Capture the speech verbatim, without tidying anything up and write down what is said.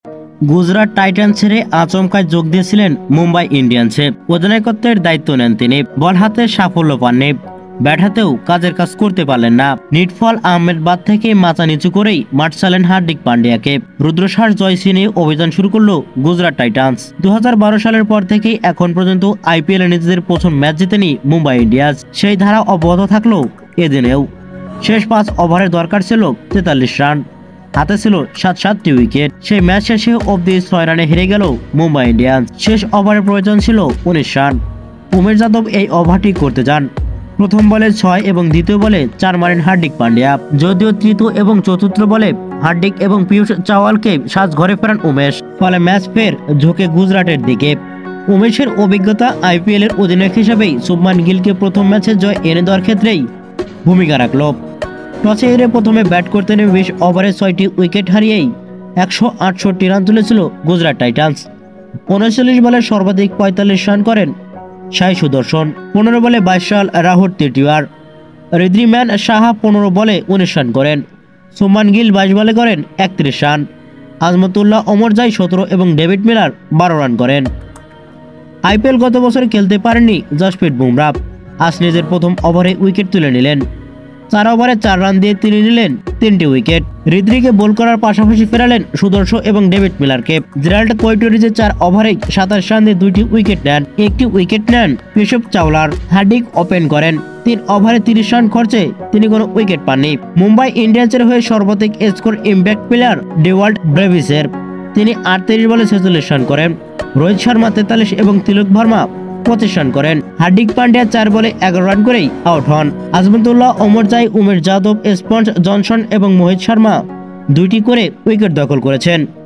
Gujarat Titans ছেড়ে আচমকায় যোগ দিয়েছিলেন মুম্বাই ইন্ডিয়ান্সে। অধিনায়কত্বের দায়িত্ব নেন তিনি। বল হাতে সাফল্য পাননি, ব্যাট হাতেও কাজের কাজ করতে পারলেন না। নিটফল আহমেদ বাদ থেকে মাথা নিচু করেই মাঠ চালেন হার্দিক পান্ডিয়াকে। রুদ্রশ্বাস জয় নিয়ে অভিযান শুরু করলো গুজরাট টাইটান্স। দু হাজার বারো সালের পর থেকেই এখন পর্যন্ত আইপিএল এ নিজেদের প্রথম ম্যাচ জিতেনি মুম্বাই ইন্ডিয়ান্স। সেই ধারা অব্যাহত থাকলো এদিনেও। শেষ পাঁচ ওভারে দরকার ছিল তেতাল্লিশ রান, হাতে ছিল সাত সাতটি উইকেট। সেই ম্যাচ শেষে অব্দি ছয় রানে হেরে গেল মুম্বাই ইন্ডিয়ান্স। শেষ ওভারের প্রয়োজন ছিল উনিশ রান। উমেশ যাদব এই ওভারটি করতে যান। প্রথম বলে ছয় এবং দ্বিতীয় বলে চার মারেন হার্দিক পান্ডিয়া। যদিও তৃতীয় এবং চতুর্থ বলে হার্দিক এবং পীয়ূষ চাওয়ালকে সাজ ঘরে ফেরান উমেশ। ফলে ম্যাচ ফের ঝুঁকে গুজরাটের দিকে। উমেশের অভিজ্ঞতা আইপিএল এর অধিনায়ক হিসেবেই শুভমান গিলকে প্রথম ম্যাচে জয় এনে দেওয়ার ক্ষেত্রেই ভূমিকা রাখল। টসে হেরে প্রথমে ব্যাট করতে নেমে বিশ ওভারে ছয়টি উইকেট হারিয়েই একশো আটষট্টি রান তুলেছিল গুজরাট টাইটান্স। উনচল্লিশ বলে সর্বাধিক পঁয়তাল্লিশ রান করেন সাই সুদর্শন। পনেরো বলে বাইশ রান রাহুল তৃতীয়ার। ঋদ্ধিমান সাহা পনেরো বলে উনিশ রান করেন। শুভমান গিল বাইশ বলে করেন একত্রিশ রান। আজমতুল্লাহ অমরজাই সতেরো এবং ডেভিড মিলার বারো রান করেন। আইপিএল গত বছর খেলতে পারেননি জসপ্রীত বুমরাহ। আজ নিজের প্রথম ওভারে উইকেট তুলে নিলেন। চার ওভারে চার রান দিয়ে তিনি নিলেন তিনটি উইকেট। ঋদ্ধিকে বোল করার পাশাপাশি ফেরালেন সুদর্শন এবং ডেভিড মিলারকে। জেরাল্ড কোয়েটোরিজে চার ওভারে সাতাশ রান দিয়ে দুইটি উইকেট নেন। একটি উইকেট নেন ঋষভ চাওলার। হার্দিক ওপেন করেন। তিন ওভারে তিরিশ রান খরচে তিনি কোনো উইকেট পাননি। মুম্বাই ইন্ডিয়ান্সের হয়ে সর্বাধিক স্কোর ইম্প্যাক্ট প্লেয়ার ডেওয়াল্ট ব্রেভিসের। তিনি আটত্রিশ বলে ছেচল্লিশ রান করেন। রোহিত শর্মা তেতাল্লিশ এবং তিলক ভার্মা পঁচিশ রান করেন। হার্দিক পান্ডিয়া চার বলে এগারো রান করেই আউট হন। আজমতুল্লাহ অমরজাই, উমেশ যাদব, স্পঞ্জ জনসন এবং মোহিত শর্মা দুইটি করে উইকেট দখল করেছেন।